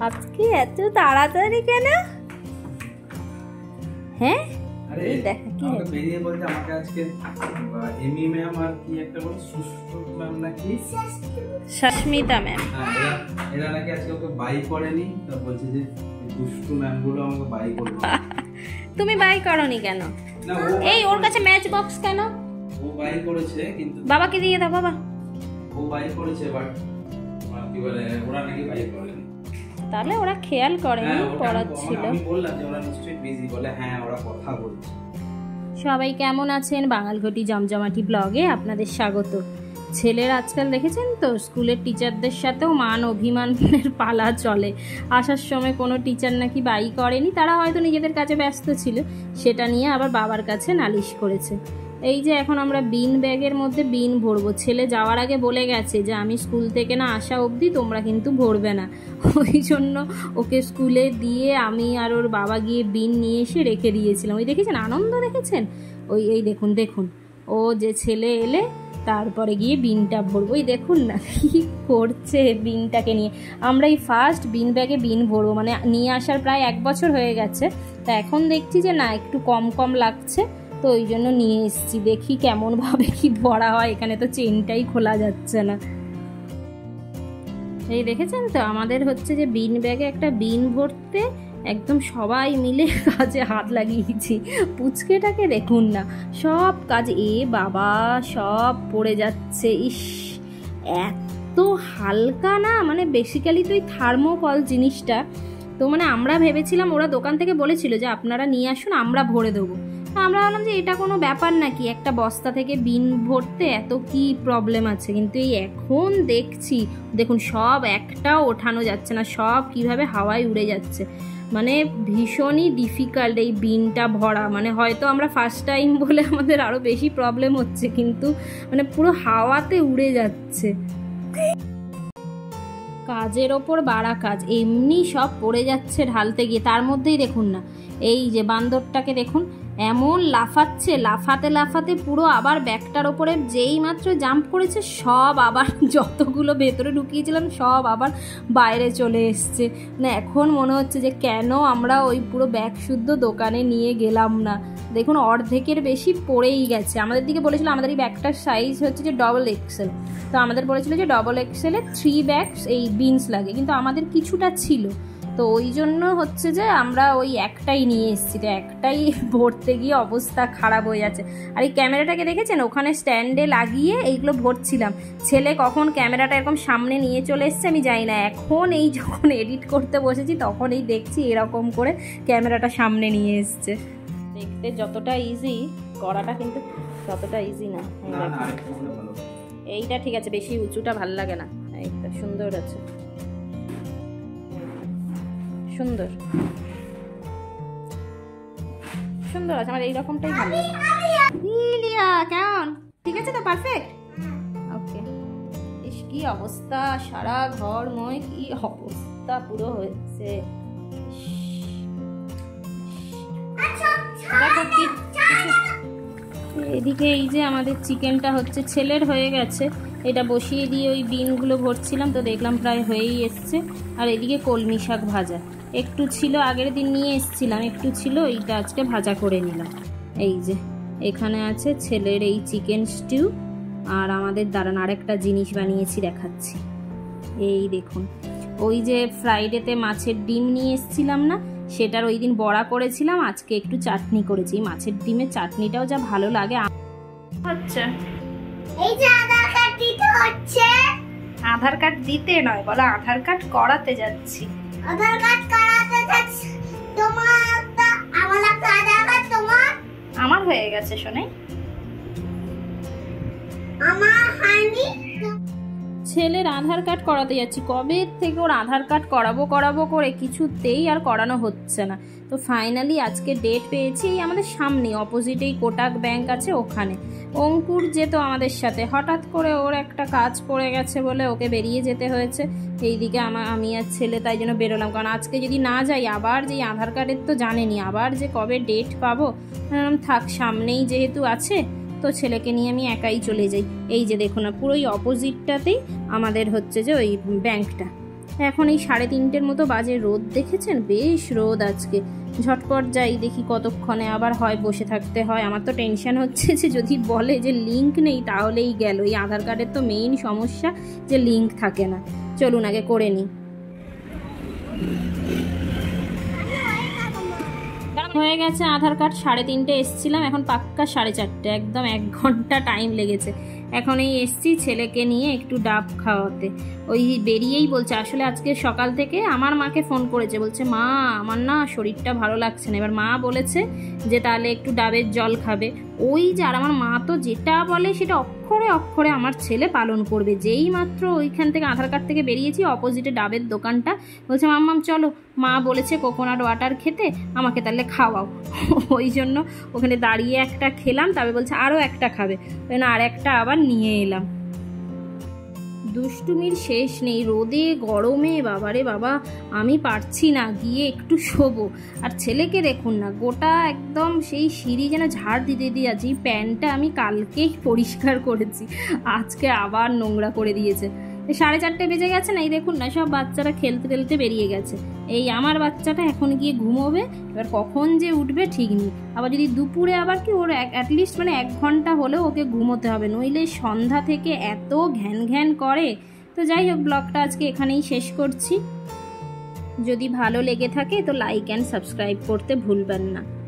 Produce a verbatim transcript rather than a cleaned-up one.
আজকে এত তাড়াতাড়ি কেন? হ্যাঁ আরে দেখ কি আমাকে বেরিয়ে বলতে আমাকে আজকে এমি ম্যাম আর কি একটা বল সুষ্ঠু ম্যাম নাকি সুস্মিতা ম্যাম, হ্যাঁ এরা নাকি আজকে ওকে বাই করেনি, তো বলছে যে দুষ্টু ম্যাম গুলো আমাকে বাই করবে। তুমি বাই করনি কেন? না এই ওর কাছে ম্যাচ বক্স কেন? ও বাই করেছে কিন্তু বাবাকে দিয়ে দাও। বাবা ও বাই করেছে বাট কি বলে ওরা নাকি বাই করেনি। তাহলে ওরা খেয়াল করেনি, পড়াচ্ছিল। আমি বললাম যে ওরা নিশ্চয়ই বিজি, বলে হ্যাঁ ওরা কথা বলছে। সবাই কেমন আছেন? বাঙালঘটি জমজমাটি ব্লগে আপনাদের স্বাগত। ছেলের আজকাল দেখেছেন তো স্কুলের টিচারদের সাথেও মান অভিমানের পালা চলে। আসার সময় কোনো টিচার নাকি বাই করেনি, তারা হয়তো নিজেদের কাছে ব্যস্ত ছিল, সেটা নিয়ে আবার বাবার কাছে নালিশ করেছে। এই যে এখন আমরা বিন ব্যাগের মধ্যে বিন ভরবো। ছেলে যাওয়ার আগে বলে গেছে যে আমি স্কুল থেকে না আসা অবধি তোমরা কিন্তু ভরবে না। ওই জন্য ওকে স্কুলে দিয়ে আমি আর ওর বাবা গিয়ে বিন নিয়ে এসে রেখে দিয়েছিলাম। ওই দেখেছেন আনন্দ, দেখেছেন? ওই এই দেখুন দেখুন ও যে ছেলে এলে তারপরে গিয়ে বিনটা ভরবো। ওই দেখুন না কি করছে বিনটাকে নিয়ে। আমরা এই ফার্স্ট বিন ব্যাগে বিন ভরবো, মানে নিয়ে আসার প্রায় এক বছর হয়ে গেছে। তা এখন দেখছি যে না একটু কম কম লাগছে, তো ওই জন্য নিয়ে এসেছি। দেখি কেমনভাবে কি ভরা হয়। এখানে তো চেনটাই খোলা যাচ্ছে না। এই দেখেছেন তো আমাদের হচ্ছে যে বিন ব্যাগে একটা বিন ভরতে একদম সবাই মিলে কাজে হাত লাগিয়েছি। পুচকেটাকে দেখুন না, সব কাজ এ বাবা সব পড়ে যাচ্ছে। ইস এত হালকা না, মানে বেসিক্যালি তো এই থার্মোকল জিনিসটা তো মানে আমরা ভেবেছিলাম, ওরা দোকান থেকে বলেছিল যে আপনারা নিয়ে আসুন আমরা ভরে দেবো। আমরা ভাবলাম যে এটা কোনো ব্যাপার নাকি, একটা বস্তা থেকে বিন ভরতে এত কি প্রবলেম আছে। কিন্তু এই এখন দেখছি দেখুন সব একটাও ওঠানো যাচ্ছে না, সব কিভাবে হাওয়ায় উড়ে যাচ্ছে। মানে ভীষণই ডিফিকাল্ট এই বিনটা ভরা। মানে হয়তো আমরা ফার্স্ট টাইম বলে আমাদের আরও বেশি প্রবলেম হচ্ছে, কিন্তু মানে পুরো হাওয়াতে উড়ে যাচ্ছে। কাজের ওপর বাড়া কাজ, এমনি সব পড়ে যাচ্ছে ঢালতে গিয়ে। তার মধ্যেই দেখুন না এই যে বান্দরটাকে দেখুন এমন লাফাচ্ছে, লাফাতে লাফাতে পুরো আবার ব্যাগটার ওপরে যেই মাত্র জাম্প করেছে সব আবার যতগুলো ভেতরে ঢুকিয়েছিলাম সব আবার বাইরে চলে এসছে। মানে এখন মনে হচ্ছে যে কেন আমরা ওই পুরো ব্যাগ শুদ্ধ দোকানে নিয়ে গেলাম না। দেখুন অর্ধেকের বেশি পড়েই গেছে। আমাদের দিকে বলেছিল আমাদের এই ব্যাগটার সাইজ হচ্ছে যে ডবল এক্সেল, তো আমাদের বলেছিল যে ডবল এক্সেলে থ্রি ব্যাগস এই বিনস লাগে, কিন্তু আমাদের কিছুটা ছিল, তো ওই জন্য হচ্ছে যে আমরা ওই একটাই নিয়ে এসেছি। তো একটাই ভরতে গিয়ে অবস্থা খারাপ হয়ে যাচ্ছে। আর এই ক্যামেরাটাকে দেখেছেন ওখানে স্ট্যান্ডে লাগিয়ে এইগুলো ভরছিলাম। ছেলে কখন ক্যামেরাটা এরকম সামনে নিয়ে চলে এসছে আমি জানি না। এখন এই যখন এডিট করতে বসেছি তখন এই দেখছি এরকম করে ক্যামেরাটা সামনে নিয়ে এসছে। দেখতে যতটা ইজি করাটা কিন্তু ততটা ইজি না। এইটা ঠিক আছে, বেশি উঁচুটা ভাল লাগে না। এইটা সুন্দর আছে, সুন্দর সুন্দর আছে। আমার এইরকমটাই ভালো লাগে। লিলিয়া কেমন? ঠিক আছে তো? পারফেক্ট, ওকে। ইস কি অবস্থা, সারা ঘর ময় কি অবস্থা পুরো হয়েছে। এদিকে এই যে আমাদের চিকেনটা হচ্ছে ছেলের হয়ে গেছে, এটা বসিয়ে দিয়ে ওই বিনগুলো ভরছিলাম, তো দেখলাম প্রায় হয়েই এসছে। আর এদিকে কলমি শাক ভাজা একটু ছিল, আগের দিন নিয়ে এসছিলাম, একটু ছিল, এইটা আজকে ভাজা করে নিলাম। এই যে এখানে আছে ছেলের এই চিকেন স্টিউ। আর আমাদের দাঁড়ান আরেকটা জিনিস বানিয়েছি দেখাচ্ছি। এই দেখুন ওই যে ফ্রাইডেতে মাছের ডিম নিয়ে এসছিলাম না, সেটার ওই দিন বড়া করেছিলাম, আজকে একটু চাটনি করেছি। মাছের ডিমের চাটনিটাও যা ভালো লাগে। আচ্ছা এই যে আধার কার্ড দিতে হচ্ছে। আধার কার্ড দিতে নয়, বলো আধার কার্ড করাতে যাচ্ছি। আধার কার্ড করাতে যাচ্ছি। তোমার একটা আমার একটা আধার কার্ড তোমার আমার হয়ে গেছে শোনে, আমার হয়নি। ছেলের আধার কার্ড করাতে যাচ্ছি। কবে থেকে ওর আধার কার্ড করাবো করাবো করে কিছুতেই আর করানো হচ্ছে না। তো ফাইনালি আজকে ডেট পেয়েছি। এই আমাদের সামনে অপোজিটেই কোটাক ব্যাংক আছে, ওখানে অঙ্কুর যেত আমাদের সাথে। হঠাৎ করে ওর একটা কাজ পড়ে গেছে বলে ওকে বেরিয়ে যেতে হয়েছে। এইদিকে আমার আমি আর ছেলে তাই জন্য বেরোলাম, কারণ আজকে যদি না যাই আবার যে আধার কার্ডের তো জানেনি আবার যে কবে ডেট পাবো। থাক সামনেই যেহেতু আছে তো ছেলেকে নিয়ে আমি একাই চলে যাই। এই যে দেখুন না পুরো ওই অপোজিটটাতেই আমাদের হচ্ছে যে ওই ব্যাংকটা, এখন এই সাড়ে তিনটের মতো বাজে, রোদ দেখেছেন, বেশ রোদ আজকে। ঝটপট যাই, দেখি কতক্ষণে আবার হয় বসে থাকতে হয়। আমার তো টেনশন হচ্ছে যে যদি বলে যে লিঙ্ক নেই তাহলেই গেল। এই আধার কার্ডের তো মেইন সমস্যা যে লিঙ্ক থাকে না। চলুন আগে করে নিই। হয়ে গেছে আধার কার্ড, সাড়ে তিনটে এসছিলাম, এখন পাক্কা সাড়ে চারটে, একদম এক ঘন্টা টাইম লেগেছে। এখন এই এসছি ছেলেকে নিয়ে একটু ডাব খাওয়াতে। ওই বেরিয়েই বলছে, আসলে আজকে সকাল থেকে আমার মাকে ফোন করেছে, বলছে মা আমার না শরীরটা ভালো লাগছে না। এবার মা বলেছে যে তাহলে একটু ডাবের জল খাবে। ওই যে, আর আমার মা তো যেটা বলে সেটা অক্ষরে অক্ষরে আমার ছেলে পালন করবে। যেই মাত্র ওইখান থেকে আধার কার্ড থেকে বেরিয়েছি, অপোজিটে ডাবের দোকানটা, বলছে মাম্মাম চলো, মা বলেছে কোকোনাট ওয়াটার খেতে, আমাকে তাহলে খাওয়াও। ওই জন্য ওখানে দাঁড়িয়ে একটা খেলাম, তবে বলছে আরও একটা খাবে, ওই না আর একটা আবার নিয়ে এলাম। দুষ্টুমির শেষ নেই, রোদে গরমে বাবারে বাবা আমি পারছি না, গিয়ে একটু শোবো। আর ছেলেকে দেখুন না, গোটা একদম সেই সিঁড়ি যেন ঝাড় দিতে দিয়ে আছি। প্যান্টটা আমি কালকেই পরিষ্কার করেছি, আজকে আবার নোংরা করে দিয়েছে। সাড়ে চারটে বেজে গেছে না, এই দেখুন না সব বাচ্চারা খেলতে খেলতে বেরিয়ে গেছে। এই আমার বাচ্চাটা এখন গিয়ে ঘুমোবে, এবার কখন যে উঠবে ঠিক নেই। আবার যদি দুপুরে আবার কি ওর অ্যাটলিস্ট মানে এক ঘন্টা হলেও ওকে ঘুমোতে হবে, নইলে সন্ধ্যা থেকে এত ঘ্যান ঘ্যান করে। তো যাই হোক, ব্লগটা আজকে এখানেই শেষ করছি। যদি ভালো লেগে থাকে তো লাইক অ্যান্ড সাবস্ক্রাইব করতে ভুলবেন না।